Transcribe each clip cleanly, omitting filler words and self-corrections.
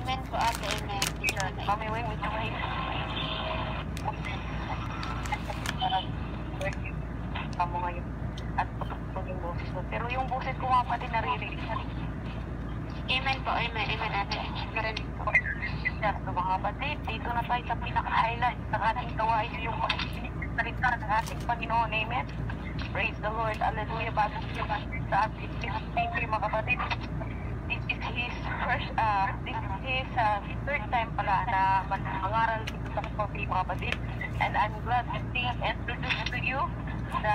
Amen po, ate. Amen. Pamiwing with the way. Mo ngayon at pagkakapag yung boses mo. Pero yung boses ko nga pati naririnig. Amen po, amen, amen, ate. Marinig po. So mga kapatid, dito na tayo sa pinaka-highlight ng ating gawain yung makikinig sa salita ng ating Panginoon. Amen. Praise the Lord. Hallelujah. Bago siya sa ating thank you mga kapatid. This is his third time pala na mangaral dito sa Coffee mga kapatid. And I'm glad to introduce to you the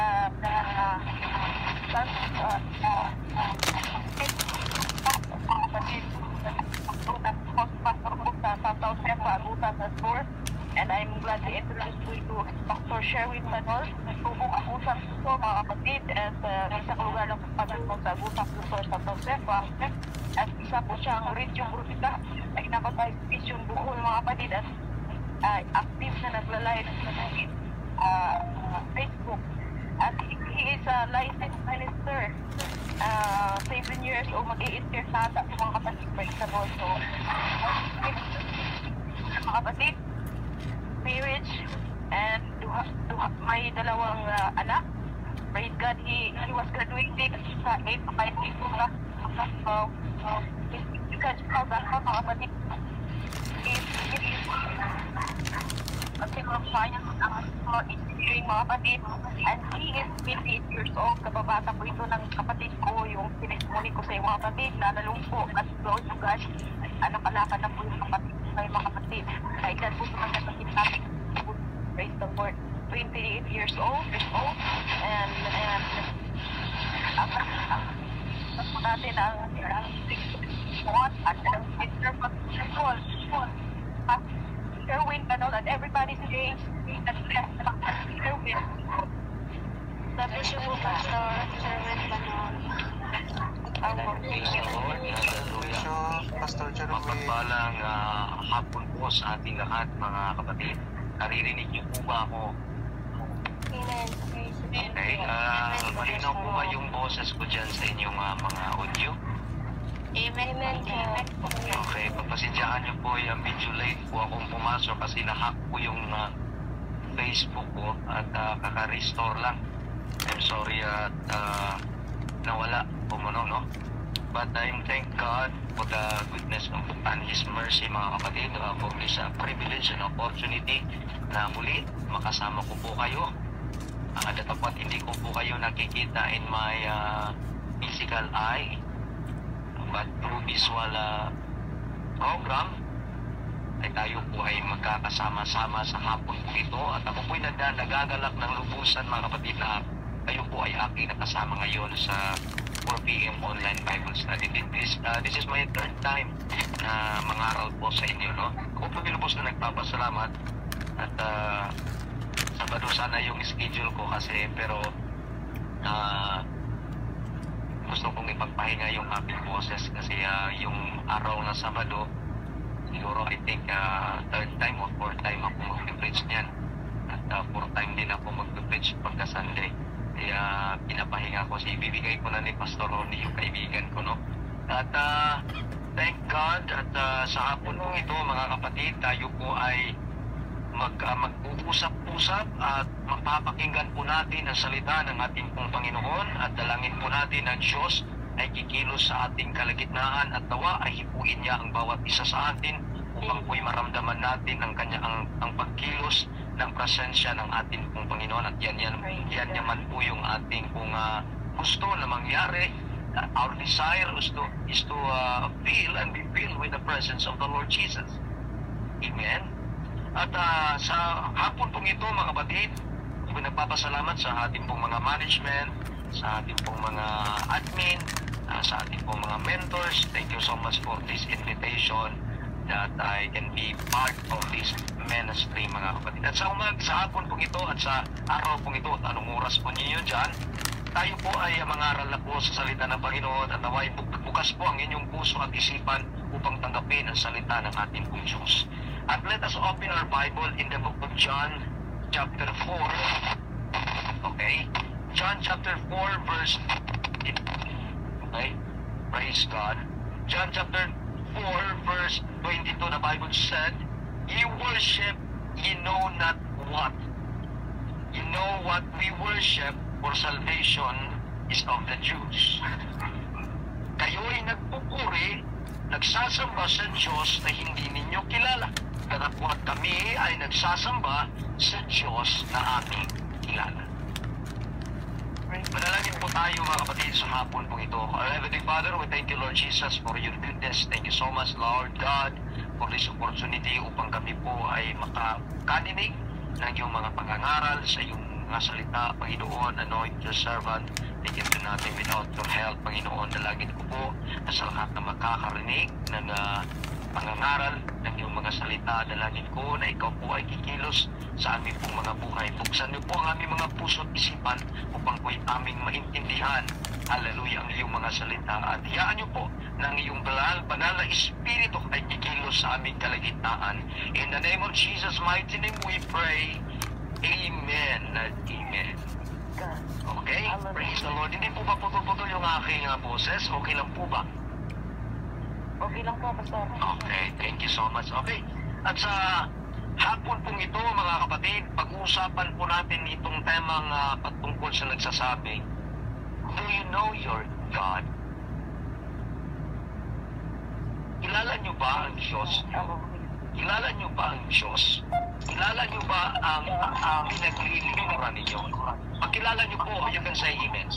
and I'm glad to introduce you to Pastor Sherwin Manol. Tubong ang usap ko mga kapatid at isa ko lugar ng pagpapagod sa usap ko sa South Sepa at isa po siyang radio brutita ay nakapag-vision buhol mga kapatid at active na nagla-live sa Facebook. At he is a licensed minister. 7 years o mag-8 years na ata sa mga kapatid pa sa Borso. Mga kapatid, marriage, and may dalawang anak. Praise God, he was graduated sa 8 mga kapatid. Kasi mga kapatid, and he is 28 years old. Kababata po ito ng kapatid ko, yung tinestimony ko sa iyo mga kapatid, na nalungpo at Lord to God, kalakad na po yung kapatid sa mga kapatid. Kahit po sa mga kapatid natin, praise the Lord, 28 years old, and ako natin ang 6 months at ang sister pag-call. Sherwin Manol and everybody's saying that Sherwin. Sabi siya po, Pastor Sherwin Manol. Praise the Lord. Hallelujah. Pastor Sherwin. Mapagpalang hapon po sa ating lahat mga kapatid. Naririnig niyo po ba ako? Amen. Okay. Malinaw po ba yung boses ko dyan sa inyong mga audio? Amen. Okay, pagpasensyahan niyo po, medyo late po akong pumasok kasi nahack po yung Facebook ko at kaka-restore lang. I'm sorry at nawala po mo no? But I thank God for the goodness and His mercy mga kapatid for this privilege and opportunity na muli makasama ko po kayo. Dapat hindi ko po kayo nakikita in my physical eye, but through visual program ay tayo po ay magkakasama-sama sa hapon po ito at ako po ay nagagalak ng lubusan mga kapatid na kayo po ay aking nakasama ngayon sa 4 p.m. online Bible study. This is my third time na mangaral po sa inyo, no? Ako po pinubos na nagpapasalamat at Sabado sana yung schedule ko kasi pero gusto kong ipagpahinga yung aking boses kasi yung araw na Sabado siguro I think third time or fourth time ako mag-preach niyan at fourth time din ako mag-preach pagka Sunday kaya pinapahinga ko kasi ibibigay ko na ni Pastor Ronnie yung kaibigan ko, no? At thank God at sa hapon po ito mga kapatid tayo po ay mag-uusap-usap at mapapakinggan po natin ang salita ng ating pong Panginoon at dalangin po natin ang Diyos ay kikilos sa ating kalagitnaan at nawa ay hipuin niya ang bawat isa sa atin upang po'y maramdaman natin ang pagkilos ng presensya ng ating pong Panginoon at yan naman po yung ating pong gusto na mangyari. Our desire is to feel and be filled with the presence of the Lord Jesus. Amen. At sa hapon pong ito mga kapatid, ako nagpapasalamat sa ating pong mga management, sa ating pong mga admin, sa ating pong mga mentors. Thank you so much for this invitation that I can be part of this ministry mga kapatid. At sa hapon pong ito at sa araw pong ito at anong oras po ninyo dyan, tayo po ay mangaral na po sa salita ng Panginoon at naway bukas po ang inyong puso at isipan upang tanggapin ang salita ng ating pong Diyos. And let us open our Bible in the book of John chapter 4. Okay? John chapter 4 verse 8. Okay? Praise God. John chapter 4 4, verse 22, the Bible said, "Ye worship, ye know not what." You know what we worship, for salvation is of the Jews. Kayo'y nagpupuri, nagsasamba sa Diyos na hindi ninyo kilala. Katapuat kami ay nagsasamba sa Diyos na aming kilala. Manalangin po tayo mga kapatid sa hapon po ito. Our Heavenly Father, we thank you Lord Jesus for your goodness. Thank you so much Lord God for this opportunity upang kami po ay makakaninig ng iyong mga pangangaral sa iyong mga salita, Panginoon. Anoint your servant. Bigyan po natin without your help, Panginoon. Dalangin ko po na sa lahat na makakarinig ng pangangaral ng iyong mga salita. Dalangin ko na ikaw po ay kikilos sa aming pong mga buhay. Buksan niyo po ang aming mga puso at isipan upang po'y aming maintindihan. Hallelujah, ang iyong mga salita. At hiyaan niyo po ng iyong banal na Espiritu ay kikilos sa aming kalagitnaan. In the name of Jesus' mighty name we pray. Amen and amen. Okay? Praise the Lord. Hindi po ba putol-putol yung aking boses? Okay lang po ba? Okay lang po, Pastor. Okay, thank you so much. Okay, at sa hapon pong ito, mga kapatid, pag-uusapan po natin itong temang patungkol sa nagsasabi, do you know your God? Kilala niyo ba ang Diyos? Kilala niyo ba ang Diyos? Kilala niyo ba ang pinaglilingkuran ninyo? Pag kilala niyo po, you can say amen.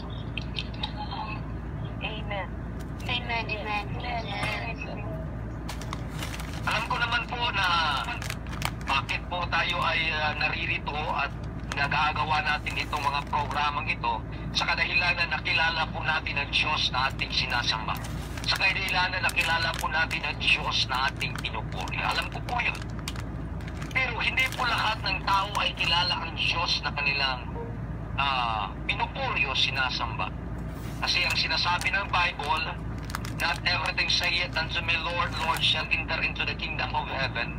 Amen. Amen, amen, amen. Alam ko naman po na bakit po tayo ay naririto at nagagawa natin itong mga programang ito sa kadahilanan na kilala po natin ang Diyos na ating sinasamba. Sa kadahilanan na kilala po natin ang Diyos na ating pinupuri. Alam ko po yun. Pero hindi po lahat ng tao ay kilala ang Diyos na kanilang pinupuri o sinasamba. Kasi ang sinasabi ng Bible, not everything saith unto me, Lord, Lord, shall enter into the kingdom of heaven.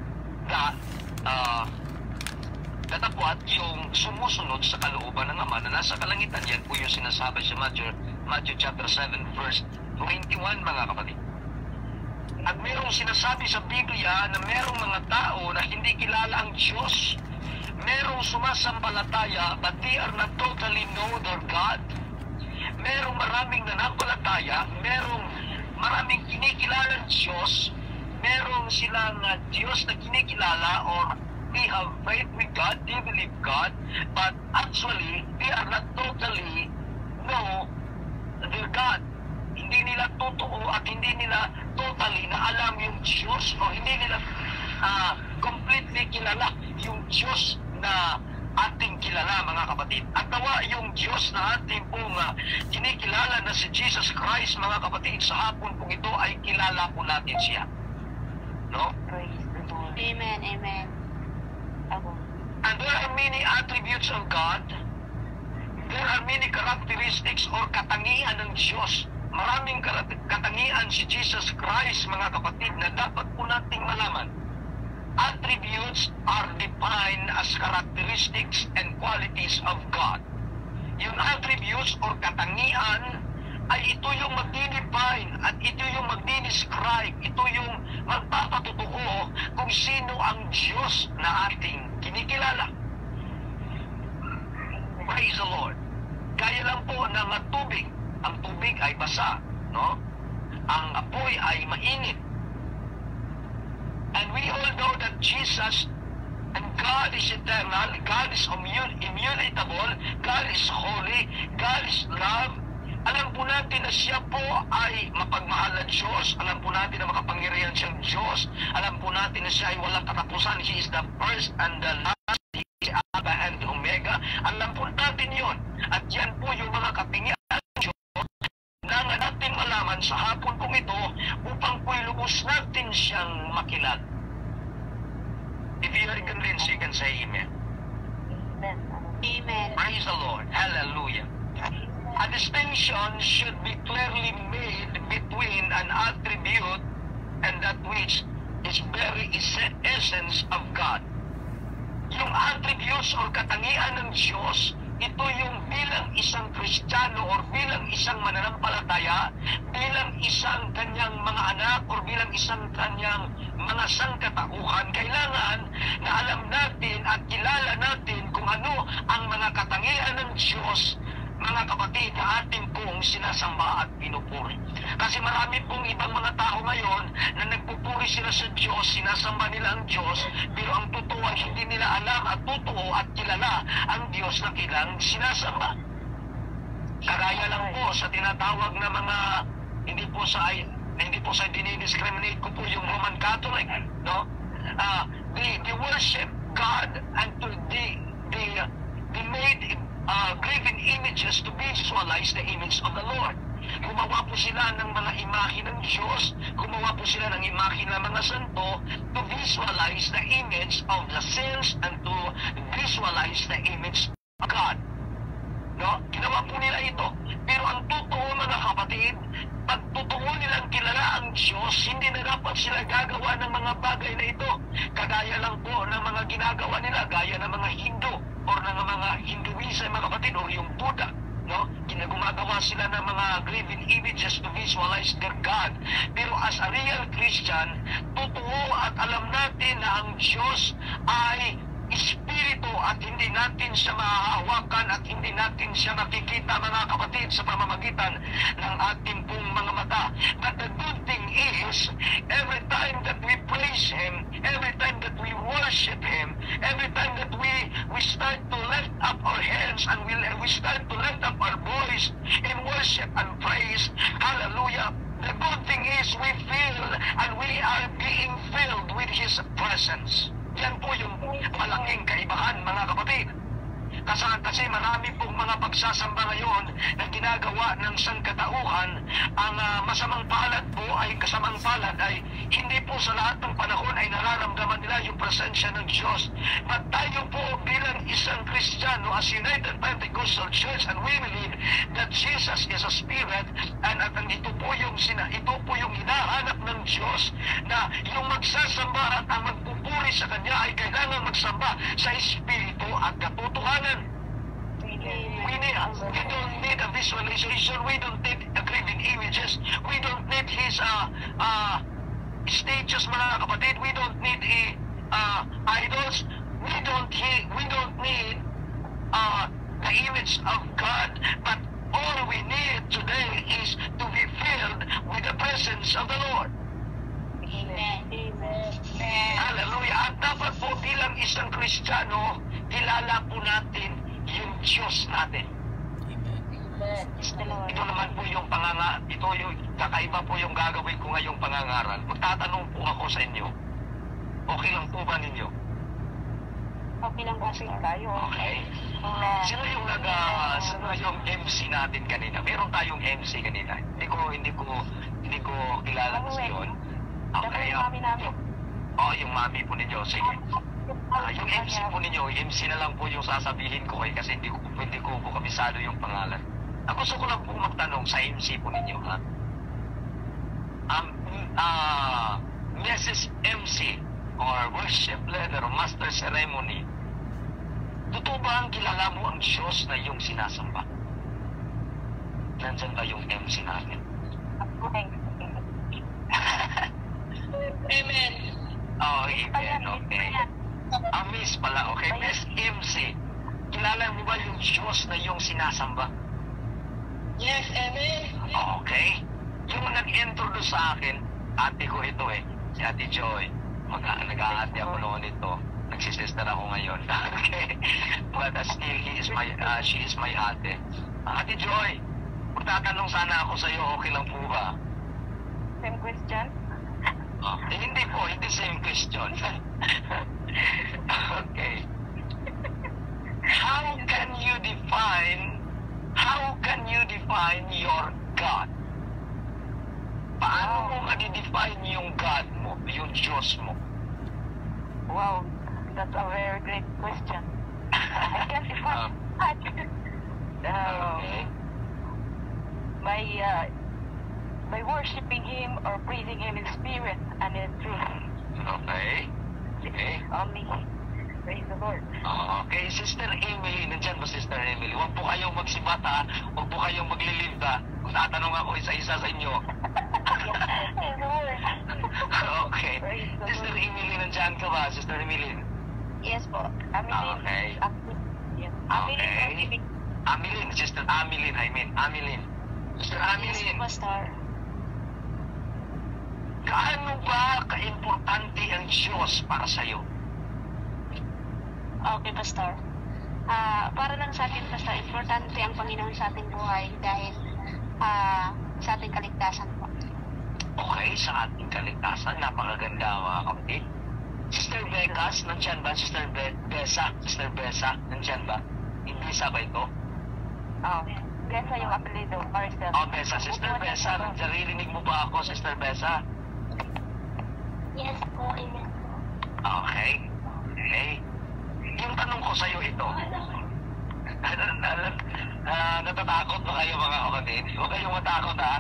Datapwat yung sumusunod sa kalooban ng Ama na nasa kalangitan. Yan po yung sinasabi sa Matthew chapter 7 verse 21, mga kapatid. At merong sinasabi sa Biblia na merong mga tao na hindi kilala ang Diyos. Merong sumasampalataya but they are not totally know their God. Merong maraming nanampalataya, merong maraming kinikilala ng Diyos, merong silang Diyos na kinikilala or they have faith with God, they believe God, but actually, they are not totally know their God. Hindi nila totoo at hindi nila totally na alam yung Diyos o hindi nila completely kilala yung Diyos na ating kilala, mga kapatid. At nawa yung Diyos na ating pong kinikilala na si Jesus Christ, mga kapatid, sa hapon pong ito ay kilala po natin siya. No? Praise the Lord. Amen, amen. And there are many attributes of God. There are many characteristics or katangian ng Diyos. Maraming katangian si Jesus Christ, mga kapatid, na dapat po nating malaman. Attributes are defined as characteristics and qualities of God. Yung attributes or katangian ay ito yung magdi-define at ito yung magdi-describe, ito yung magpapatutuo kung sino ang Diyos na ating kinikilala. Praise the Lord. Gaya lang po ng tubig. Ang tubig ay basa, no? Ang apoy ay mainit. And we all know that Jesus and God is eternal, God is immutable, God is holy, God is love. Alam po natin na siya po ay mapagmahal na Diyos. Alam po natin na makapangyarihan siyang Diyos. Alam po natin na siya ay walang katapusan. He is the first and the last. He is Alpha and Omega. Alam po natin yun. At yan po yung mga katingian ng Diyos na natin malaman sa hapon pong ito upang po'y lubos natin siyang makilala. If you are convinced, you can say amen. Amen. Amen. Praise the Lord. Hallelujah. A distinction should be clearly made between an attribute and that which is very essence of God. Yung attributes or katangian ng Diyos ito yung bilang isang Kristiyano or bilang isang mananampalataya, bilang isang kanyang mga anak or bilang isang kanyang mga sangkatauhan, kailangan na alam natin at kilala natin kung ano ang mga katangian ng Diyos, mga kapatid, na ating pong sinasamba at pinupuri. Kasi marami pong ibang mga tao ngayon na nagpupuri sila sa Diyos, sinasamba nila ang Diyos, pero ang totoo ay hindi nila alam at totoo at kilala ang Diyos na kailang sinasamba. Kagaya lang po sa tinatawag na mga hindi po sa dinidiscriminate ko po yung Roman Catholic, no? They worship God and they made graven images to visualize the image of the Lord. Gumawa po sila ng mga imahe ng Diyos, gumawa po sila ng imahe ng mga santo to visualize the image of the saints and to visualize the image of God. No? Ginawa po nila ito. Pero ang totoo, mga kapatid, pag totoo nilang kilala ang Diyos, hindi na dapat sila gagawa ng mga bagay na ito. Kagaya lang po ng mga ginagawa nila, gaya ng mga Hindu or ng mga Hinduism, mga kapatid, o yung Buddha. No? Gumagawa sila ng mga graven images to visualize their God. Pero as a real Christian, totoo at alam natin na ang Diyos ay Espiritu at hindi natin siya mahahawakan at hindi natin siya makikita, mga kapatid, sa pamamagitan ng ating pong mga mata. But the good thing is, every time that we praise Him, every time that we worship Him, every time that we start to lift up our hands and we start to lift up our voice in worship and praise, hallelujah, the good thing is we feel and we are being filled with His presence. Yan po yung malaking kaibahan, mga kapatid. Kasi marami pong mga pagsasamba ngayon na ginagawa ng sangkatauhan. Ang masamang palad po ay kasamang palad ay hindi po sa lahat ng panahon ay nararamdaman nila yung presensya ng Diyos. But tayo po bilang isang Kristiyano as United Pentecostal Church, and we believe that Jesus is a Spirit, and ito po yung hinahanap ng Diyos, na yung magsasamba at ang magpupuri sa Kanya ay kailangan magsamba sa Espiritu at katotohanan. We don't need a visualization. We don't need a graven images. We don't need His statues, mga kapatid. We don't need idols. We don't need the image of God. But all we need today is to be filled with the presence of the Lord. Amen. Amen. Hallelujah. At dapat po bilang isang Kristiyano, kilala po natin yung Diyos natin. Amen. Ito naman po yung ito yung kakaiba po yung gagawin ko ngayong pangangaral. Magtatanong po ako sa inyo. Okay lang po ba ninyo? Okay lang po tayo. Okay. Sino yung MC natin kanina? Meron tayong MC kanina. Hindi ko kilala kasi yun. Okay. Yung mami namin. Yung mami po ninyo. Sige. Yung MC po ninyo, MC na lang po yung sasabihin ko kasi hindi ko po kabisado yung pangalan. Gusto ko lang po magtanong sa MC po ninyo, ha? Mrs. MC or Worship Leader or Master Ceremony, totoo ba ang kilala mo ang Diyos na iyong sinasamba? Nandyan ba yung MC natin? Amen. Amen. Okay. Miss pala, okay. Miss MC, kilala mo ba yung Diyos na iyong sinasamba? Yes, amen. Okay. Yung nag-introduce sa akin, ate ko ito si Ate Joy. Nag-aate ako noon ito. Nagsisister ako ngayon. Okay. But still, she is my ate. Ate Joy, magtatanong sana ako sa iyo, okay lang po ba? Same question? Hindi po, hindi same question. Okay. How can you define your God? Paano mo ma-define yung God mo, yung Diyos mo? Wow, that's a very great question. I can't define by worshiping Him or praising Him in spirit and in truth. Okay. Only. Praise the Lord. Okay, Sister Emily, nandyan ba Sister Emily? Huwag po kayong magsibata, huwag po kayong maglilibda. Kung tatanong ako isa-isa sa inyo. Okay. Sister Emily, nandyan ka ba? Sister Emily? Yes po. Okay. Okay. Amelin, Sister Amelin, Amelin. Sister Yes Amelin, po, Pastor. gaano ba kaimportante ang Diyos para sa'yo? Okay, Pastor. Para lang sa atin, Pastor, importante ang Panginoon sa ating buhay dahil sa ating kaligtasan po. Okay, sa ating kaligtasan, napakaganda mga kapatid. Sister Becas, nandyan ba? Sister Besa, nandyan ba? Besa ba ito? Besa yung apelido, Maricel. Besa. Sister Besa, naririnig mo ba ako, Sister Besa? Yes po, amen. Okay. Yung tanong ko sa'yo ito, natatakot ba kayo mga kapatid? Huwag kayong matakot ha?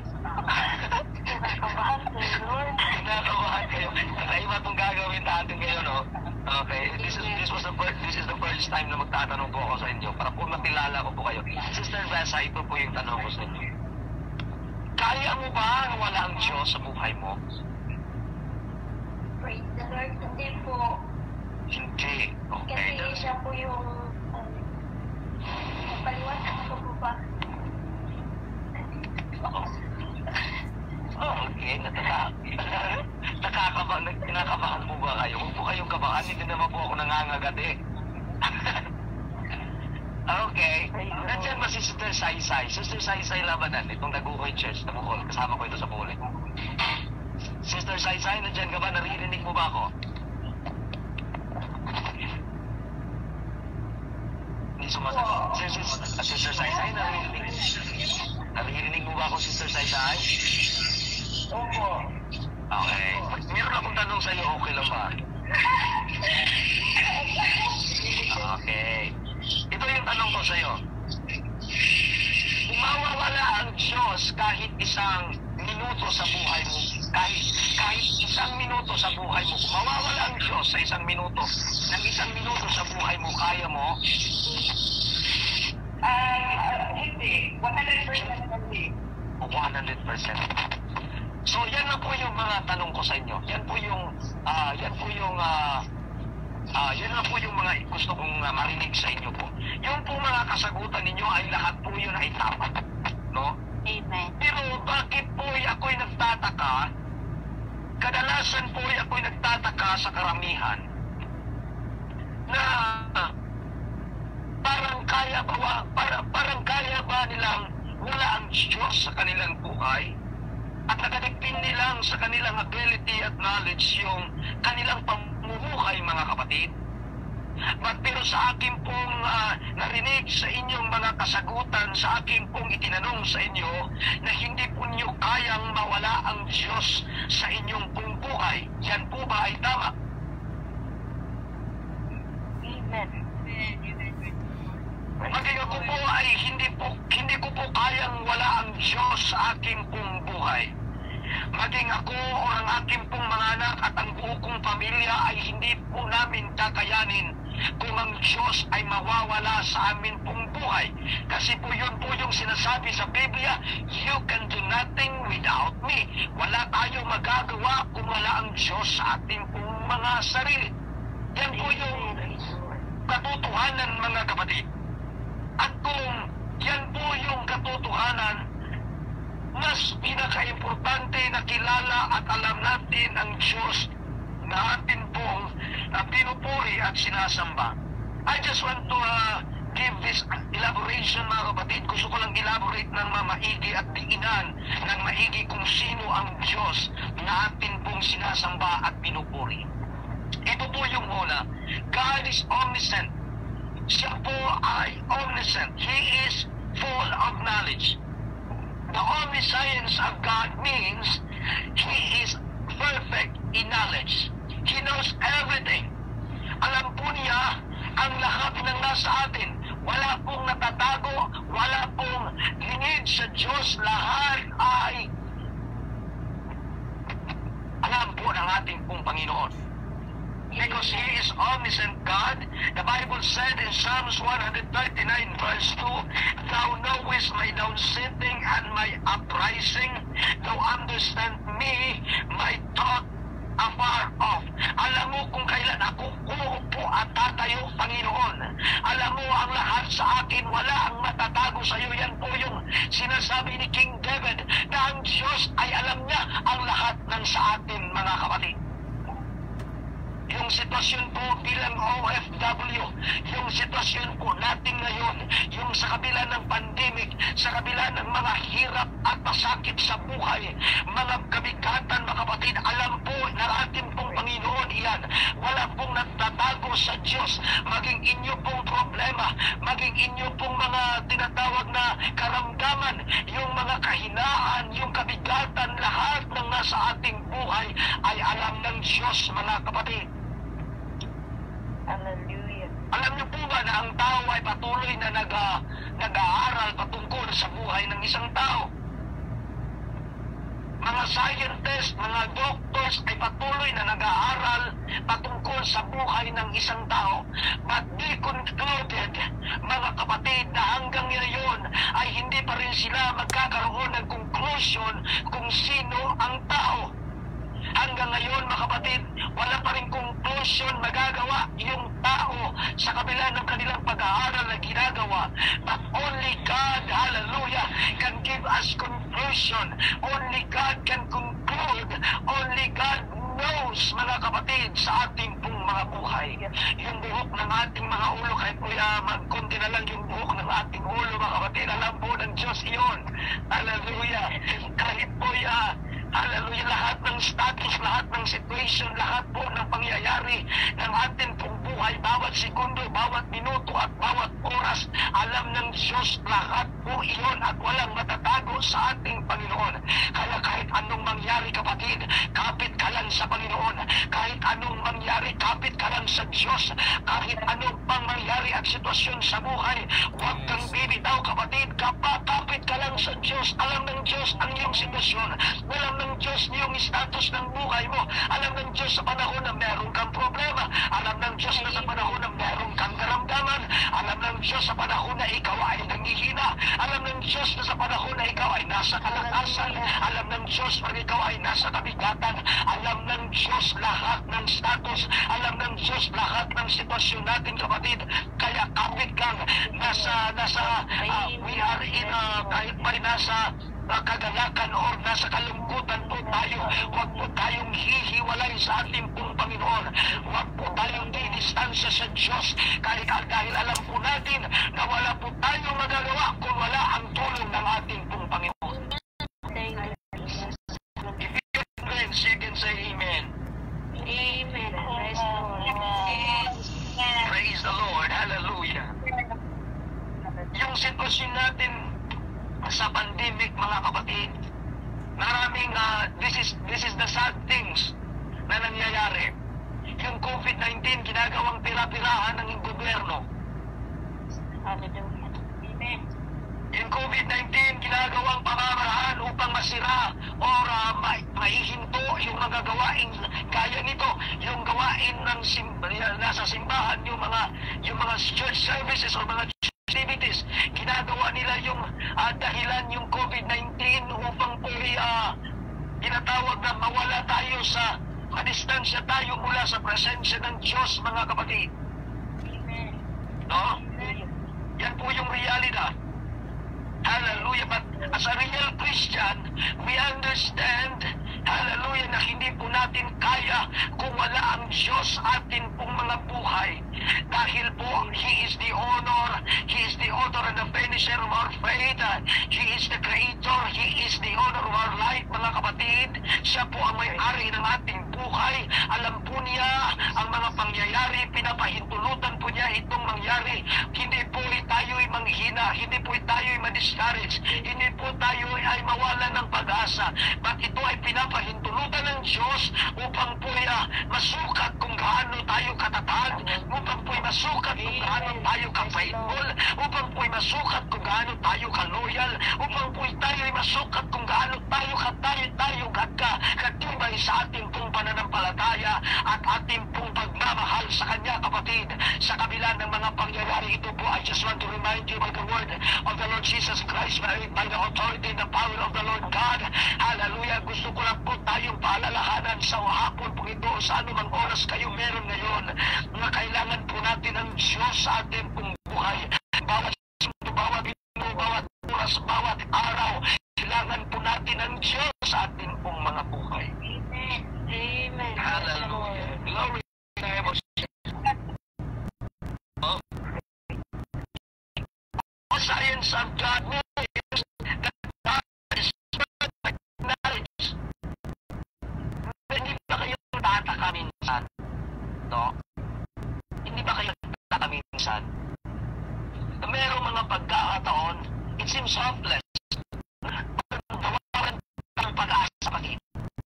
Kinakabahan kayo. Kakaiba itong gagawin natin ngayon, no? Okay, this is the first time na magtatanong po ako sa inyo para po makilala ko po kayo. Sister Besa, ito po yung tanong ko sa inyo. Kaya mo ba wala ang Diyos sa buhay mo? Praise the Lord, hindi po. Hindi. Okay. Kasi siya po yung paliwanag ko po ba? Okay, kinakabahan po ba kayo? Huwag po kayong kabahan, hindi naman po ako nangangagati. Okay. Nandiyan ba si Sister Saysay? Sister Saysay Labanan, itong nag-ukoy church, nabukol, kasama ko ito sa puli. Sister Saysay, nandiyan ka ba? Naririnig mo ba ako? Hindi sumasagot. Sister Saysay, naririnig mo ba ako, Sister Saysay? Opo. Okay. Meron akong tanong sa'yo, okay lang ba? Okay. Ito yung tanong ko sa'yo. Kung mawawala ang Diyos kahit isang minuto sa buhay mo, kahit isang minuto sa buhay mo, kung mawawala ang Diyos sa isang minuto, ng isang minuto sa buhay mo, kaya mo? Hindi. 100% hindi. 100%. So, yan na po yung mga tanong ko sa inyo. Yan na po yung mga gusto kong marinig sa inyo po. Yung po mga kasagutan ninyo ay lahat po yun ay tama. No? Amen. Pero bakit po ako'y nagtataka? Kadalasan po ako'y nagtataka sa karamihan na parang kaya ba nilang wala ang Diyos sa kanilang buhay at nakadipin nilang sa kanilang ability at knowledge yung kanilang pamumuhay, mga kapatid. Pero sa akin pong narinig sa inyong mga kasagutan, sa akin pong itinanong sa inyo na hindi po niyo kayang mawala ang Diyos sa inyong pong buhay. Yan po ba ay tama? Amen. Maging ako po ay hindi ko po kayang wala ang Diyos sa aking pong buhay. Maging ako o ang aking pong mga anak at ang buo kong pamilya ay hindi po namin kakayanin kung ang Diyos ay mawawala sa amin pong buhay. Kasi po yun po yung sinasabi sa Biblia, you can do nothing without me. Wala tayong magagawa kung wala ang Diyos sa ating pong mga sarili. Yan po yung katotohanan, mga kapatid. At kung yan po yung katotohanan, mas pinaka-importante na kilala at alam natin ang Diyos na atin pong pinupuri at sinasamba. I just want to give this elaboration, mga kapatid. Gusto ko lang elaborate ng maigi at diinan ng maigi kung sino ang Diyos na atin pong sinasamba at pinupuri. Ito po yung una. God is omniscient. Siya po ay omniscient. He is full of knowledge. The omniscience of God means He is perfect in knowledge. He knows everything. Alam po niya ang lahat ng nasa atin. Wala pong natatago, wala pong lingid sa Diyos. Lahat ay alam po ng ating pong Panginoon. because He is omniscient God. The Bible said in Psalms 139 verse 2, Thou knowest my down sitting and my uprising. Thou understand me, my thought afar off. Alam mo kung kailan ako uupo at tatayo, Panginoon. Alam mo ang lahat sa akin, wala ang matatago sa iyo. Yan po yung sinasabi ni King David na ang Diyos ay alam niya ang lahat ng sa atin, mga kapatid. Yung sitwasyon po bilang OFW, yung sitwasyon po natin ngayon, yung sa kabila ng pandemic, sa kabila ng mga hirap at masakit sa buhay, mga kabigatan, mga kapatid, alam po ng ating pong Panginoon iyan. Wala pong nagtatago sa Diyos. Maging inyo pong problema, maging inyo pong mga tinatawag na karamdaman, yung mga kahinaan, yung kabigatan, lahat ng nasa ating buhay ay alam ng Diyos, mga kapatid. Hallelujah. Alam niyo po ba na ang tao ay patuloy na nag-aaral patungkol sa buhay ng isang tao? Mga scientists, mga doctors ay patuloy na nag-aaral patungkol sa buhay ng isang tao. But they concluded, mga kapatid, na hanggang ngayon ay hindi pa rin sila magkakaroon ng conclusion kung sino ang tao. Hanggang ngayon, mga kapatid, wala pa rin conclusion magagawa yung tao sa kabila ng kanilang pag-aaral na ginagawa. But only God, hallelujah, can give us conclusion. Only God can conclude. Only God knows, mga kapatid, sa ating pong mga buhay. Yung buhok ng ating mga ulo, kahit po magkunti na lang yung buhok ng ating ulo, mga kapatid, alam po ng Diyos iyon. Hallelujah. Kahit po hallelujah, lahat ng status, lahat ng situation, lahat po ng pangyayari ng ating pong buhay, bawat segundo, bawat minuto at bawat oras, alam ng Diyos lahat po iyon at walang matatago sa ating Panginoon. Kaya kahit anong mangyari, kapatid, kapit ka lang sa Panginoon. Kahit anong mangyari, kapit ka lang sa Diyos. Kahit anong pang mangyari at sitwasyon sa buhay, huwag kang bibitaw, kapatid. Kapit ka lang sa Diyos. Alam ng Diyos ang iyong sitwasyon. Alam ng Diyos yung status ng buhay mo. Alam ng Diyos sa panahon na meron kang problema. Alam ng Diyos na sa panahon na meron kang karamdaman. Alam ng Diyos sa panahon na ikaw ay nangihina. Alam ng Diyos na sa panahon na ikaw ay nasa kalakasan. Alam ng Diyos na ikaw ay nasa kabigatan. Alam ng Diyos lahat ng status. Alam ng Diyos lahat ng sitwasyon natin, kapatid. Kaya kapit kang we are in kahit pa nasa kagalakan o nasa kalungkutan po tayo, huwag po tayong hihiwalay sa ating pong Panginoon. Huwag po tayong didistansya sa Diyos dahil alam po natin na wala po tayong magagawa kung wala ang tulong ng ating pong Panginoon. If you can friends, you can say Amen. Amen. Praise the Lord. Hallelujah. Yung sitwasyon natin sa pandemic, mga kapatid, maraming this is the sad things na nangyayari. Yung COVID-19 ginagawang pira-pirahan ng gobyerno. Amen. Yung COVID-19 ginagawang pamamaraan upang masira o maihinto yung mga gawain gaya nito, yung gawain ng nasa simbahan, yung mga church services o mga activities, ginagawa nila yung dahilan yung COVID-19 upang po ginatawag na mawala tayo madistansya tayo mula sa presensya ng Diyos, mga kapatid. Amen. No? Yan po yung realidad. Hallelujah. But as a real Christian, we understand, hallelujah, na hindi po natin kaya kung wala ang Diyos sa atin pong mga buhay. Dahil po, He is the honor, He is the author and the finisher of our faith. He is the creator, He is the honor of our life, mga kapatid. Siya po ang may-ari ng ating buhay. Alam po niya ang mga pangyayari, pinapahintulutan po niya itong mangyari. Hindi po tayo'y manghina, hindi po tayo'y ma-discourage, hindi po tayo ay mawalan ng pag-asa. But ito ay pinapahintulutan ng Diyos upang po masukat kung gaano tayo katatag, upang po masukat kung gaano tayo ka-faithful, upang po masukat kung gaano tayo ka-loyal, upang po tayo ay masukat kung gaano tayo katibay sa ating pong pananampalataya at ating pong pagmamahal ito po, I just want to remind you by the word of the Lord Jesus Christ, by the authority and the power of the Lord God. Hallelujah. Gusto ko lang po tayong paalalahanan sa hapon po ito, sa anumang oras kayo meron ngayon, na kailangan po natin ang Diyos sa ating pong buhay. Bawat segundo, bawat minuto, bawat oras, bawat araw, kailangan po natin ang Diyos sa ating pong mga buhay. Amen. Amen. Hallelujah. Glory to the name of Jesus. Science of God means that God is perfect knowledge. Hindi ba kayo tataka minsan? No? Hindi ba kayo tataka minsan? Merong mga pagkakataon, it seems hopeless. Nawawalan ng pag-asa sa pag-ibig.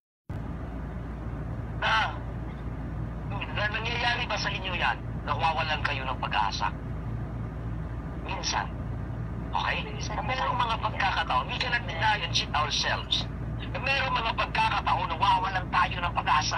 Na nangyayari ba sa inyo yan? Nawawalan kayo ng pag-asa? Minsan. Okay? Merong mga pagkakataon, we cannot deny and cheat ourselves. Merong mga pagkakataon na nawawalan tayo ng pag-asa.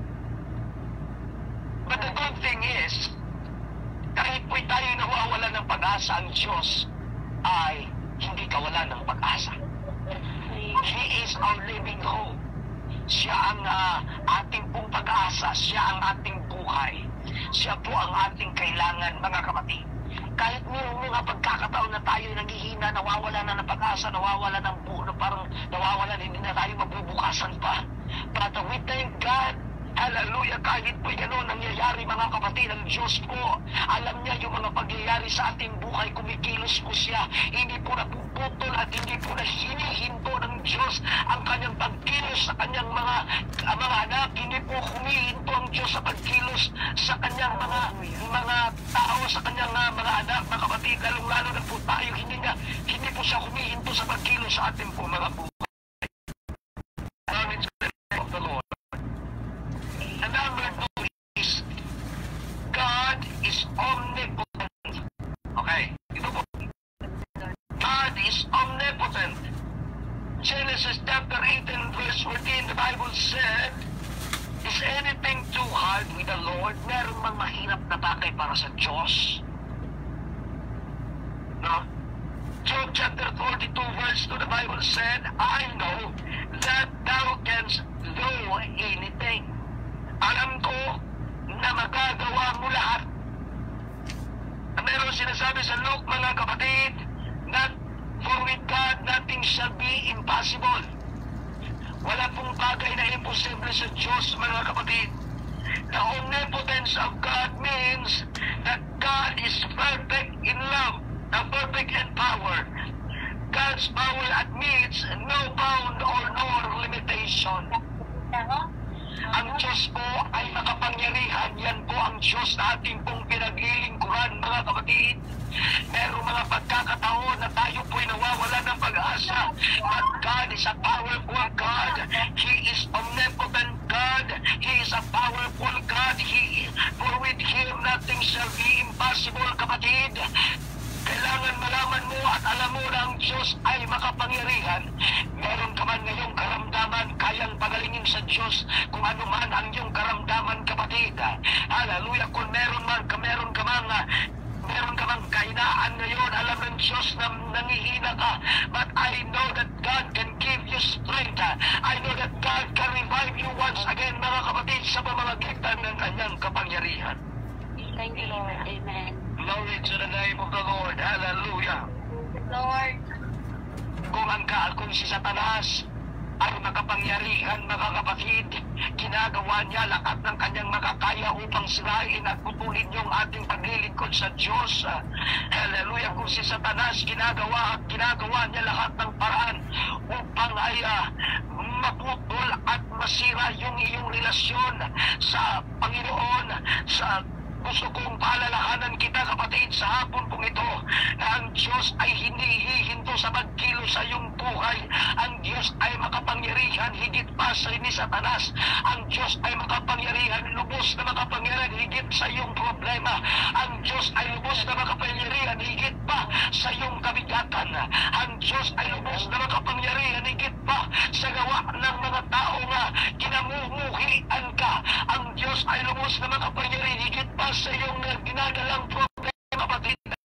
But the good thing is, kahit po'y tayo nawawalan ng pag-asa, ang Diyos ay hindi kawalan ng pag-asa. He is our living hope. Siya ang ating pong pag-asa. Siya ang ating buhay. Siya po ang ating kailangan, mga kapatid. Kahit mga pagkakataon na tayo nanghihina, nawawala na ng pag-asa, nawawala ng buo, parang nawawala, hindi na tayo mabubukasan pa. But we thank God, hallelujah, kahit po gano'n nangyayari, mga kapatid, ang Diyos po, alam niya yung mga pagyayari sa ating buhay, kumikilos po siya, hindi po napuputol at hindi po na hinihinto ng Diyos ang kanyang pagkilos sa kanyang mga anak, hindi po humihinto ang Diyos sa pagkilos sa kanyang mga tao, sa kanyang mga anak, mga kapatid, lalong-lalo na po tayo, hindi po siya humihinto sa pagkilos sa ating po mga buhay. Amen to the name of the Lord. And number 2 is, God is omnipotent. Okay, ito po. God is omnipotent. Genesis chapter 18 verse 14, the Bible said, is anything too hard with the Lord? Meron mang mahirap na bagay para sa Diyos? No? Job chapter 42 verse 2, the Bible said, I know that thou canst do anything. Alam ko na magagawa mo lahat. Meron sinasabi sa Luke, mga kapatid, that for with God nothing shall be impossible. Wala pong bagay na imposible sa Diyos, mga kapatid. The omnipotence of God means that God is perfect in love, perfect in power. God's power admits no bound or no limitation. Ang Diyos po ay makapangyarihan. Yan po ang Diyos na ating pong pinaglilingkuran, mga kapatid. Merong mga pagkakataon na tayo po'y nawawala ng pag-asa. But God is a powerful God. He is omnipotent God. He is a powerful God. For with Him nothing shall be impossible, kapatid. Kailangan malaman mo at alam mo na ang Diyos ay makapangyarihan. Meron ka man ngayong karamdaman, kayang pagalingin sa Diyos kung ano man ang iyong karamdaman, kapatid. Hallelujah. Kung meron ka mang kahinaan ngayon, alam ng Diyos na nangihina ka. But I know that God can give you strength. I know that God can revive you once again, mga kapatid, sa pamamagitan ng kanyang kapangyarihan. Thank you, Lord. Amen. Glory to the name of the Lord. Hallelujah. Lord. Kung si Satanas ay makapangyarihan, mga kapatid, ginagawa niya lahat ng kanyang makakaya upang sirain at putulin yung ating paglilingkod sa Diyos. Hallelujah. Kung si Satanas ginagawa niya lahat ng paraan upang ay maputol at masira yung iyong relasyon sa Panginoon. Gusto kong paalalahanan kita, kapatid, sa hapon pong ito, na ang Diyos ay hindi hihinto sa pagkilos sa iyong buhay. Ang Diyos ay makapangyarihan higit pa sa ni Satanas. Ang Diyos ay makapangyarihan, lubos na makapangyarihan higit sa iyong problema. Ang Diyos ay lubos na makapangyarihan higit pa sa iyong kabigatan. Ang Diyos ay lubos na makapangyarihan higit pa sa gawa ng mga tao nga kinamumuhian ka. Ang Diyos ay lubos na makapangyarihan higit pa sa iyong ginagalang problema, kapatid.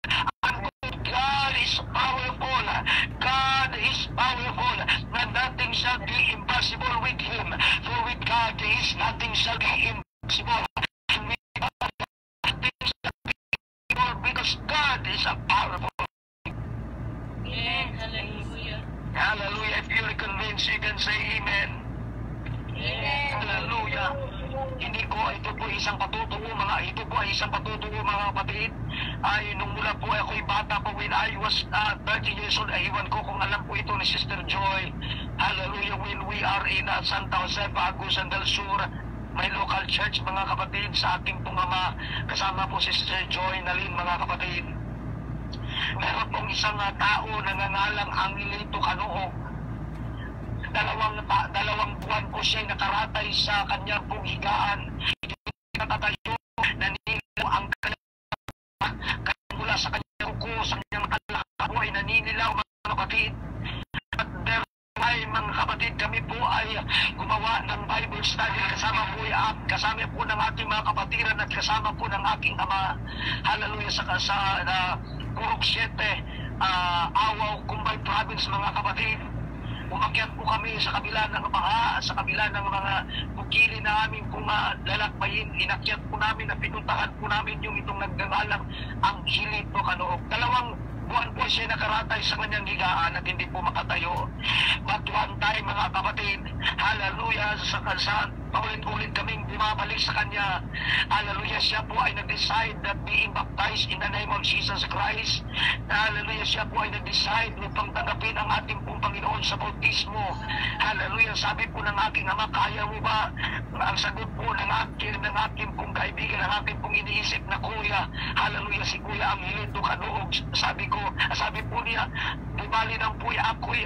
powerful, na nothing shall be impossible with Him. For with God there is nothing shall be impossible. And with God nothing shall be impossible, because God is a powerful. Amen. Hallelujah. Hallelujah. If you're convinced, you can say Amen. Amen. Hallelujah. Hindi ko, ito po isang patutuo mga kapatid. Ay, nung mula po ako'y bata po, when I was 30 years old, ay iwan ko kung alam po ito ni Sister Joy. Hallelujah. When we are in Santa Josefa, Agusan del Sur, may local church mga kapatid, sa ating pong ama, kasama po si Sister Joy Nalin mga kapatid. Meron pong isang tao na nangalang Angelito Canuog. Dalawang buwan po siya nakaratay sa kanyang pong higaan. Natatayo, naninilaw ang kanyang mula sa kanyang kuko, sa kanyang kalakaw ay naninilaw mga kapatid. At ay mga kapatid, kami po ay gumawa ng Bible study kasama po ng ating mga kapatiran at kasama po ng aking ama. Hallelujah. Sa Purok 7, Awaw, Cumbay Province mga kapatid. Umakyat po kami sa kabila ng baha, sa kabila ng mga bukili na aming kung lalakbayin. Inakyat po namin na pinuntahan po namin yung itong nagngangalang Angelito Canuog. 2 buwan po siya nakaratay sa kanyang higaan at hindi po makatayo. But one time mga kapatid, hallelujah, sa paulit-ulit kaming bumabalik sa kanya. Hallelujah, siya po ay nag-decide that being baptized in the name of Jesus Christ. Hallelujah, siya po ay nag-decide upang tanggapin ang ating pong Panginoon sa bautismo. Hallelujah, sabi po ng aking ama, kaya mo ba? Ang sagot po ng aking pong kaibigan, ng aking pong iniisip na kuya, hallelujah, si Kuya Angelito Canuog, sabi po niya, di bali nang po ako'y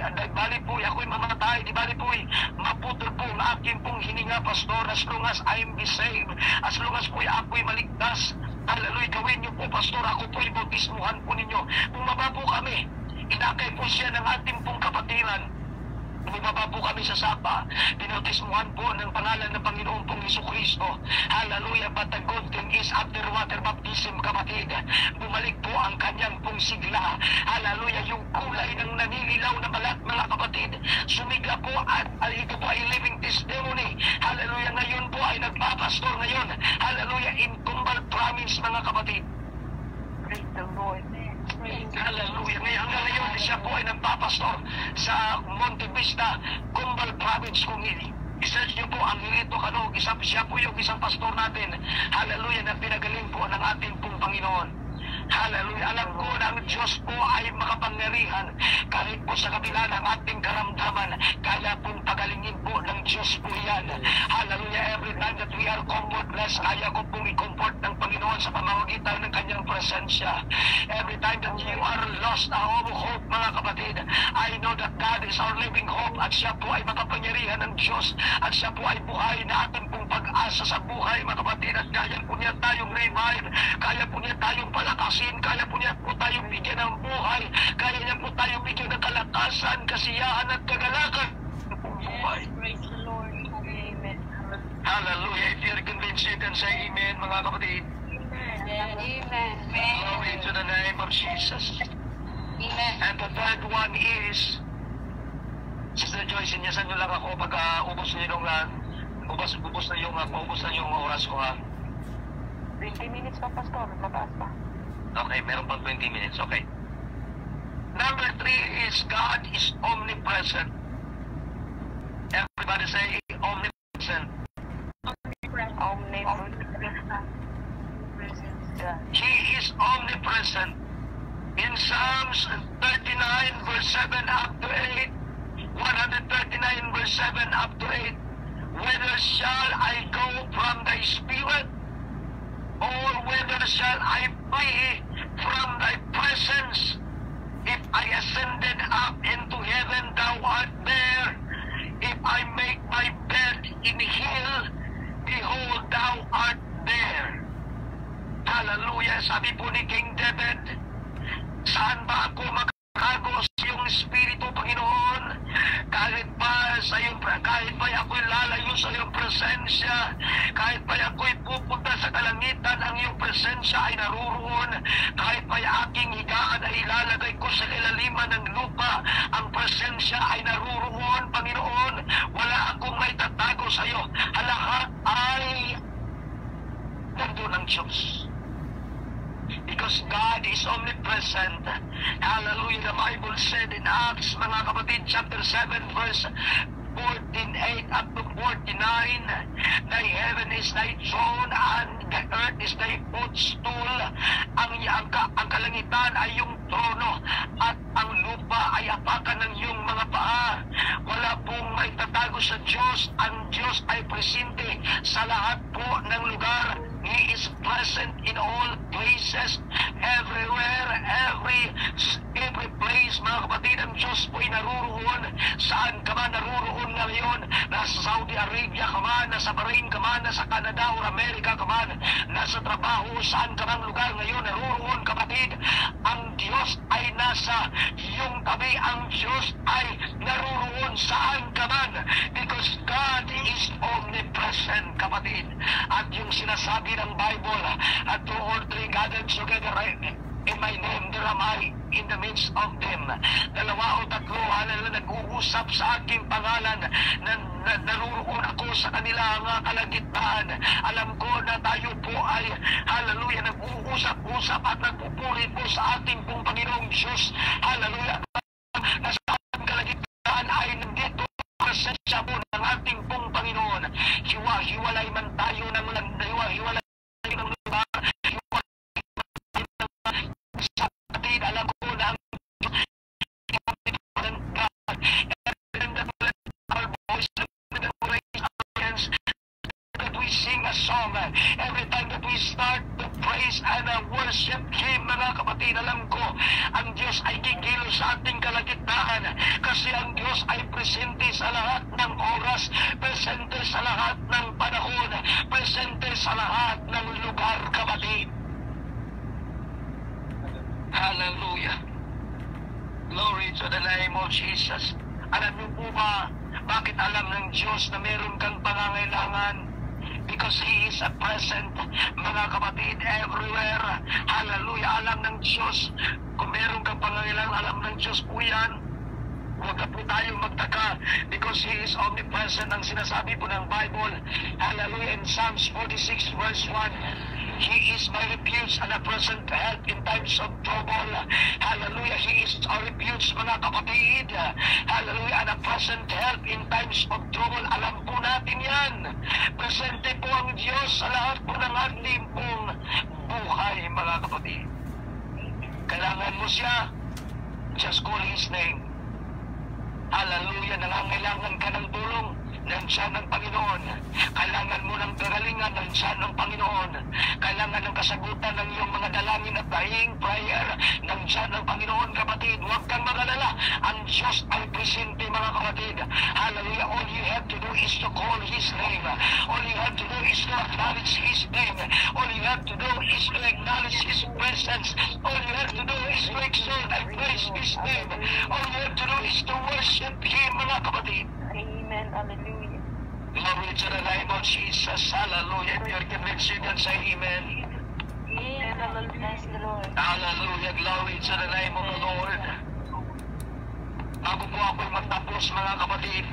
mamatay, di bali po maputol po ang aking pong hininga, pastor, as long as I am be saved, as long as po ako'y maligtas. Hallelujah, gawin niyo po, pastor, ako po'y bautismuhan po ninyo. Bumaba po kami, inakay po siya ng ating pong kapatiran. Bumaba po kami sa sapa, binautismuhan po ng pangalan ng Panginoon pong Jesucristo. Hallelujah, but the good thing is after water baptism, kapatid, bumalik po ang kanyang pong sigla. Hallelujah, yung kulay ng nanililaw na balat mga kapatid, sumigla po at ito po ay living testimony. Hallelujah, ngayon po ay nagpapastor ngayon. Hallelujah, in Cumbal Province mga kapatid. Praise the Lord. Hallelujah. Ngayon siya po ay nagpapastor sa Monte Vista, Cumbal Province. Kung i-search niyo po Angelito Canuog, siya po yung isang pastor natin. Hallelujah, na pinagaling po ng ating pong Panginoon. Hallelujah. Alam ko na ang Diyos po ay makapangyarihan kahit po sa kabila ng ating karamdaman. Kaya pong pagalingin po ng Diyos po yan. Hallelujah. Every time that we are comfortless, kaya ko pong i-comfort ng Panginoon sa pamamagitan ng kanyang presensya. Every time that you are lost of hope, mga kapatid, I know that God is our living hope at siya po ay makapangyarihan ng Diyos at siya po ay buhay na ating pong pag-asa sa buhay, mga kapatid, at kaya po niya tayong revive, kaya po niya tayong palakasin, kaya po niya po tayong bigyan ng buhay, kaya niya po tayong bigyan ng kalakasan, kasiyahan at kagalakan ng buhay. Praise the Lord. Amen. Hallelujah. If you're convinced, you can say amen, mga kapatid. Amen. Glory to the name of Jesus. Amen. And the third one is, Sister Joyce, sinyasan nyo lang ako pag ubos nyo yung paubos na yung oras ko, ha? 20 minutes pa, pastor. Mataas pa. Okay, meron pang 20 minutes, okay. Number 3 is God is omnipresent. Everybody say omnipresent. He is omnipresent. In Psalms 39 verse 7 up to 8, 139 verse 7 up to 8, whither shall I go from thy spirit? Or whither shall I flee from thy presence? If I ascended up into heaven, thou art there. If I make my bed in hell, behold, thou art there. Hallelujah. Sabi po ni King David, saan ba ako magkakago sa iyong Espiritu, Panginoon? Kahit pa ako'y lalayo sa iyong presensya, kahit pa ako'y pupunta sa kalangitan, ang iyong presensya ay naruroon. Kahit pa aking higaan ay ilalagay ko sa ilaliman ng lupa, ang presensya sapagkat siya ay naruroon, Panginoon. Wala akong may tatago sa iyo. Lahat ay nandun ang Diyos. Because God is omnipresent. Hallelujah. The Bible said in Acts, mga kapatid, chapter 7, verse 14:8 up to 49, thy heaven is thy throne and the earth is thy footstool. Ang kalangitan ay yung trono at ang lupa ay apakan ng iyong mga paa. Wala pong may tatago sa Diyos. Ang Diyos ay presente sa lahat po ng lugar. He is present in all places, everywhere, every place, mga kapatid. Ang Diyos po ay naruroon. Saan ka man naruroon ngayon? Nasa Saudi Arabia ka man, nasa Bahrain ka man, nasa Canada o Amerika ka man, nasa trabaho, saan ka man lugar ngayon naruroon, kapatid. Ang Diyos ay nasa iyong tabi. Ang Diyos ay naruroon saan ka man, because God is omnipresent, kapatid. At yung sinasabi ng Bible, at 2 or 3 gathered together in my name, there am I in the midst of them. 2 o 3 na nag-uusap sa aking pangalan, na naruroon ako sa kanilang kalagitnaan. Alam ko na tayo po ay, hallelujah, nag-uusap-usap at nagpupuri po sa ating pong Panginoong Diyos. Hallelujah. Na sa ating kalagitnaan ay nandito presensya po ng ating pong Panginoon. Hiwa-hiwalay man tayo ng hiwa-hiwalay ng lugar, sa kapatid, alam ko na ang that we sing a song, every time that we start to praise and worship Him, mga kapatid, alam ko ang Diyos ay kikilos sa ating kalagitnaan, kasi ang Diyos ay presente sa lahat ng oras, presente sa lahat ng panahon, presente sa lahat ng lugar, kapatid. Hallelujah. Glory to the name of Jesus. Alam niyo po ba bakit alam ng Diyos na meron kang pangangailangan? Because He is a present, mga kapatid, everywhere. Hallelujah. Alam ng Diyos. Kung meron kang pangangailangan, alam ng Diyos po yan. Huwag na po tayong magtaka, because He is omnipresent. Ang sinasabi po ng Bible, hallelujah, in Psalms 46 verse 1, He is my refuge and a present help in times of trouble. Hallelujah. He is our refuge, mga kapatid. Hallelujah. And a present help in times of trouble. Alam po natin yan. Presente po ang Diyos sa lahat po ng ating pong buhay, mga kapatid. Kailangan mo siya, just call His name. Hallelujah. Nangangailangan ka ng tulong, nandiyan ang Panginoon. Kailangan mo ng kagalingan, nandiyan ang Panginoon. Kailangan ng kasagutan ng iyong mga dalangin at praying prayer, nandiyan ang Panginoon, kapatid. Huwag kang magalala. Ang Diyos ay presente, mga kapatid. Hallelujah. All you have to do is to call His name. All you have to do is to acknowledge His name. All you have to do is to acknowledge His presence. All you have to do is to exalt and praise His name. All you have to do is to worship Him, mga kapatid. Amen. Hallelujah. Glory to the name of Jesus. Hallelujah. If you're convinced, you can say amen. Amen. Hallelujah. Bless the Lord. Hallelujah. Glory to the name of the Lord. Bago po ako'y magtapos, mga kapatid,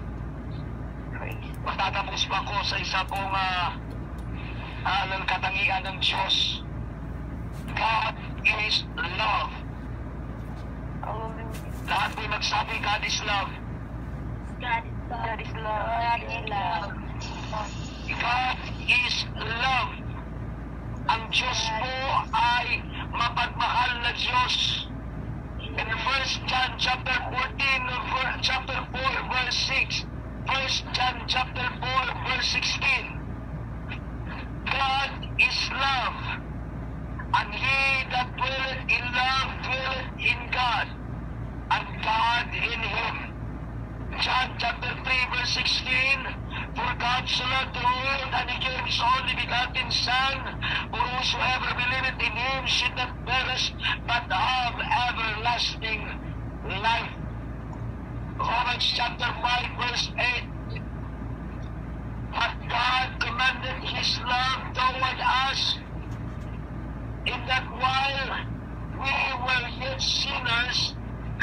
magtatapos pa ako sa isa pong katangian ng Diyos. God is love. Hallelujah. Lahat po'y magsabi, God is love. God is love. God is love. God is love. Ang Diyos po ay mapagmahal na Diyos. In 1 John chapter 14, chapter 4, verse 6, 1 John chapter 4, verse 16, God is love, and he that dwelleth in love dwelleth in God, and God in him. John chapter 3, verse 16, for God so loved the world, and He gave His only begotten Son, for whosoever believeth in Him should not perish, but have everlasting life. Romans chapter 5, verse 8, but God commanded His love toward us, in that while we were yet sinners,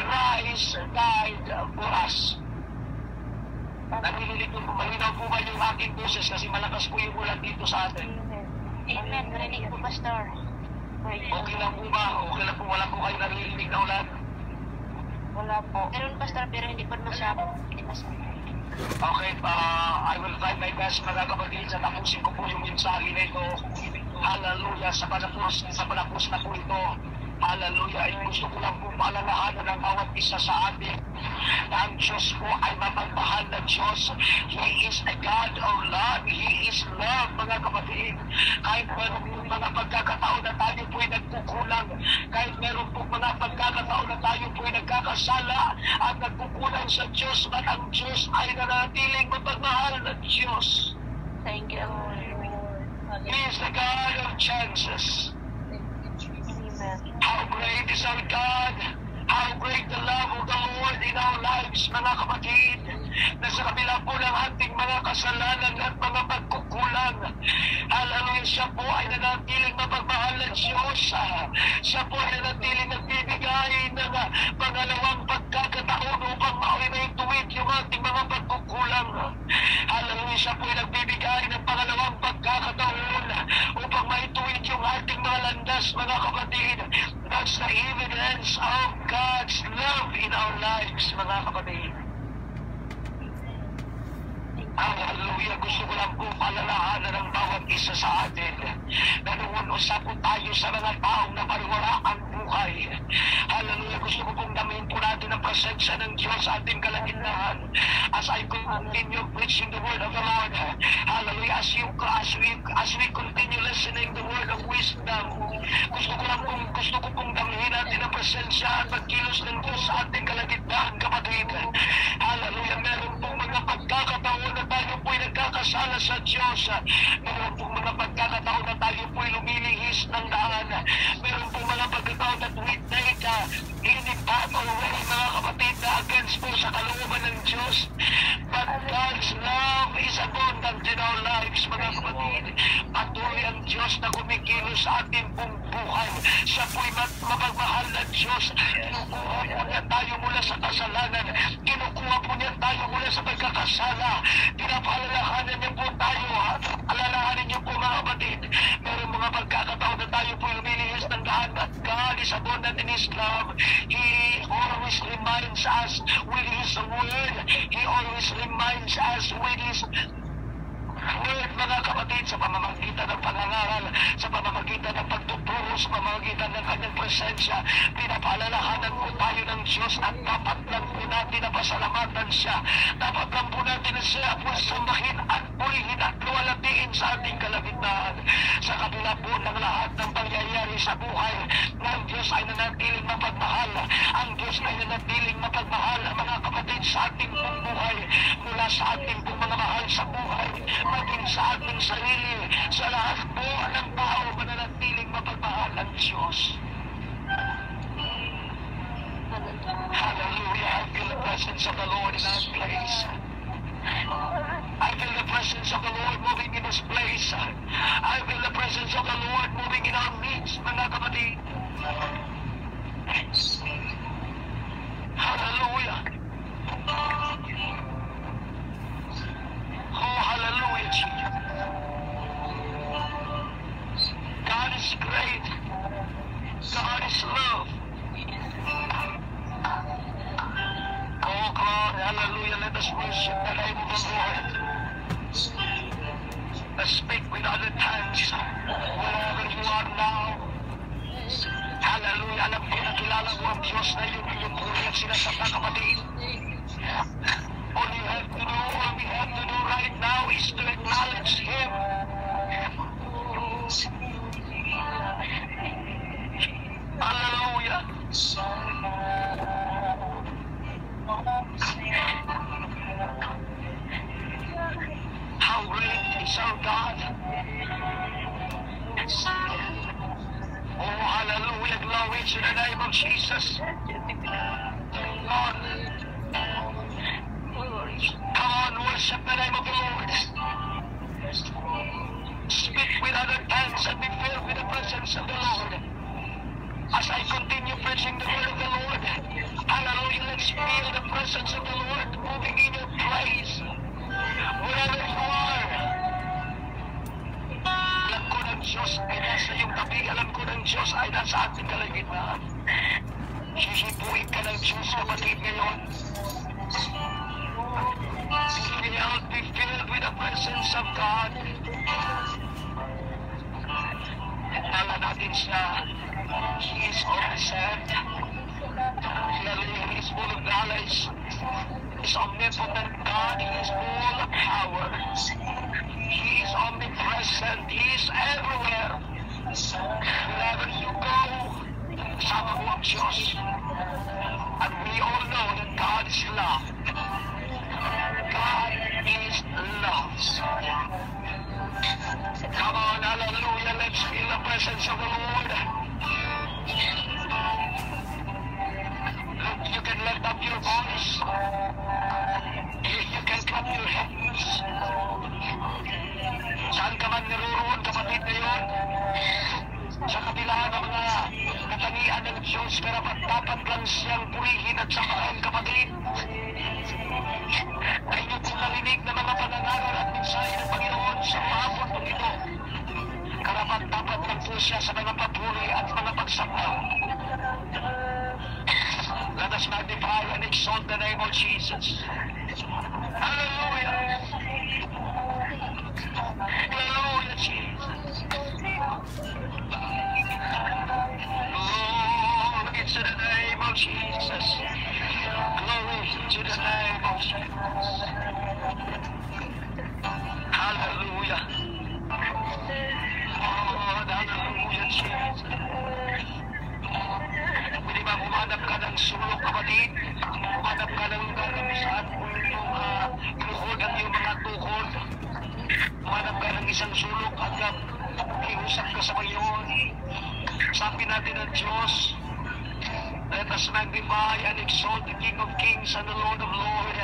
Christ died for us. Narinig ko po, malinaw po ba yung aking boses kasi malakas po yung ulan dito sa atin. Amen. Narinig po, Pastor. Okay lang po ba? Okay lang po, wala po kayo naririnig na ulan? Wala po. Meron, Pastor, pero hindi po masyado. Hindi masyado. Okay, I will try my best mga kapatid sa tapusin ko po yung mensahe na ito. Hallelujah, sa panapos na po ito. Hallelujah, ay gusto ko lang po paalalahanan ng bawat isa sa atin na ang Diyos po ay mapagmahal na Diyos. He is a God of love. He is love, mga kapatid. Kahit meron po mga pagkakataon na tayo po ay nagkukulang, kahit meron po mga pagkakataon na tayo po ay nagkakasala at nagkukulang sa Diyos, at ang Diyos ay nanatiling mapagmahal na Diyos. Thank you, Lord. He is the God of chances. Amen. How great is our God! How great the love of the Lord in our lives, mga kapatid, na sa kabila po ng ating mga kasalanan at mga pagkukulang. Hallelujah, siya po ay nanatiling mapagmahal na Diyos. Siya po ay nanatiling nagbibigay ng pangalawang pagkakataon upang maituwid yung ating mga pagkukulang. Hallelujah, siya po ay nagbibigay ng pangalawang pagkakataon upang maituwid yung ating mga landas, mga kapatid. That's the evidence of God's love in our lives, mga kapatid. Hallelujah, gusto ko lang po palalahanan ng bawat isa sa atin na noon usapon tayo sa mga taong napariwara ang buhay. Hallelujah, gusto ko pong damayin po natin ang presensya ng Diyos sa ating kalagitnaan as I continue preaching the word of the Lord. Hallelujah, as we continue listening the word of wisdom, gusto ko pong damayin natin ang presensya at pagkilos ng Diyos sa ating kalagitnaan, kapatid. Hallelujah, meron pong mga pagkakataon na tayo po'y nagkakasala sa Diyos. Meron pong mga pagkakataon na tayo po'y lumilihis ng daan. Meron pong mga pagkakataon na we take any path or way, mga kapatid, na against po sa kalooban ng Diyos. But God's love is abundant in our lives, mga kapatid. Patuloy ang Diyos na kumikilos sa ating pong buhay. Siya po'y mapagmahal na Diyos. Kinukuha po niya tayo mula sa kasalanan. Kinukuha po niya tayo mula sa pagkakasala. Pinapaalalahanan niyo po tayo. Alalahanin niyo po, mga kapatid. Meron mga pagkakataon na tayo po lumilihis ng daan, but God is abundant in His love. He always reminds us with His word. He always reminds us with His word, mga kapatid, sa pamamagitan ng pangangaral, sa pamamagitan ng pagtuturo, sa pamamagitan ng kanyang presensya. Pinapaalalahanan po tayo ng Diyos at dapat lang po natin na pasalamatan siya. Dapat lang po natin na siya po sambahin at purihin at luwalatiin sa ating kalagitnaan. Sa kabila po ng lahat ng pangyayari sa buhay, ng Diyos ay nanatiling mapagmahal. Ang Diyos ay nanatiling mapagmahal, mga kapatid, sa ating pong buhay, mula sa ating pong mga mahal sa buhay, maging sa ating sarili, sa lahat po ng tao, mananatiling mapagmahal ang Diyos. Hallelujah. I feel the presence of the Lord in our place. I feel the presence of the Lord moving in this place. I feel the presence of the Lord moving in our midst, mga kapatid. Hallelujah. Oh, hallelujah, Jesus. God is great. God is love. Oh, God, hallelujah. Let us worship the name of the Lord. Let's speak with other tongues. Wherever you are now. Hallelujah. Alam ko na kilala mo ang Diyos na yung puri at sinasata, kapatid. All we have to do right now is to acknowledge Him. Hallelujah. How great is our God. Oh, hallelujah. Glory to the name of Jesus. Lord, come on, worship the name of the Lord. Speak with other tongues and be filled with the presence of the Lord. As I continue preaching the word of the Lord, hallelujah. presence of the Lord, moving in your praise. Wherever you are. Alam ko ng Diyos ay nasa iyong tabi. Alam ko ng Diyos ay nasa ating kalagitnaan. Hihipuin ka ng Diyos, kapatid, ngayon. Be filled with the presence of God. Tala natin siya. He is omniscient. He is full of knowledge. He is omnipotent God. He is full of power. He is omnipresent. He is everywhere. Wherever you go, kasama mo ang Diyos. And we all know that God is love. God is love. Come on, hallelujah. Let's feel the presence of the Lord. Look, you can lift up your voice. You can clap your hands. Saan ka man naroon, kapatid na yun? Sa kabila ng mga katangian ng Diyos, dapat lang siyang purihin at samahan, kapatid. Ay nyo kung narinig na mga panangaral at mensahe ng Panginoon sa hapon po ito. Karapat-dapat lang po siya sa mga papuri at mga pagsamahan. Let us magnify and exalt the name of Jesus. Hallelujah! Hallelujah, Jesus! Glory to the name of Jesus! Glory to the name of Jesus! Hallelujah! Lord, hallelujah, Jesus! Pwede ba humanap ka ng sulok, kapatid? Humanap ka ng saan mo yung inuhod ang iyong mga tukod. Humanap ka ng isang sulok at iusap ka sa Panginoon. Sabi natin ang Diyos, let us magnify and exalt the King of Kings and the Lord of Lords.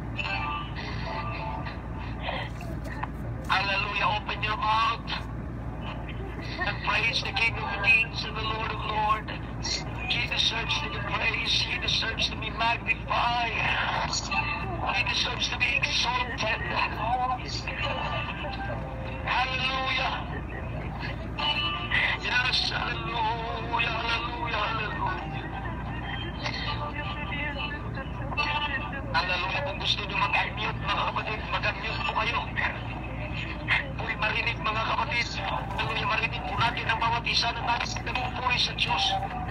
Hallelujah, open your mouth and praise the King of Kings and the Lord of Lords. He deserves to be praised. He deserves to be magnified. He deserves to be exalted. Hallelujah. Yes, hallelujah, hallelujah, hallelujah. Hallelujah. Kung gusto nyo mag-unmute, mga kapatid, mag-unmute po kayo. Pu'y marinig, mga kapatid. Hallelujah, marinig po natin ang bawat isa na nagpupuri sa Diyos.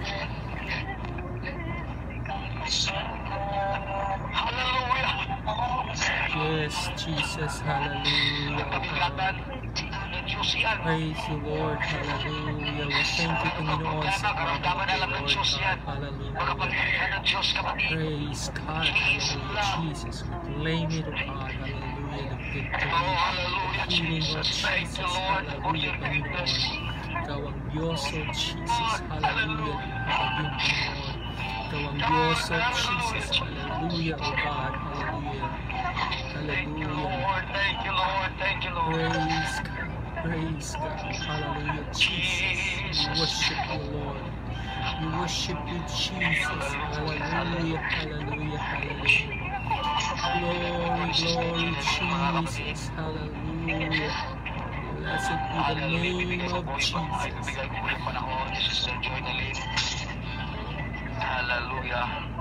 Hallelujah. Yes, Jesus, hallelujah. Praise you, Lord, hallelujah. We thank you, Panginoon, sa Panginoon, Lord, hallelujah. Praise God, hallelujah, Jesus. We claim it, O God, hallelujah, the victory. Healing, Lord Jesus, hallelujah, Panginoon. Ikaw ang Diyos, O Jesus, hallelujah. Paging Panginoon. Ikaw ang Diyos, O Jesus, hallelujah, O God, hallelujah. Hallelujah. Thank you, Lord. Thank you, Lord. Praise God. Praise God. Hallelujah, Jesus. We worship you, Lord. We worship you, Jesus. Hallelujah, hallelujah, hallelujah. Glory, glory, Jesus. Hallelujah. Blessed be the name of Jesus. Hallelujah.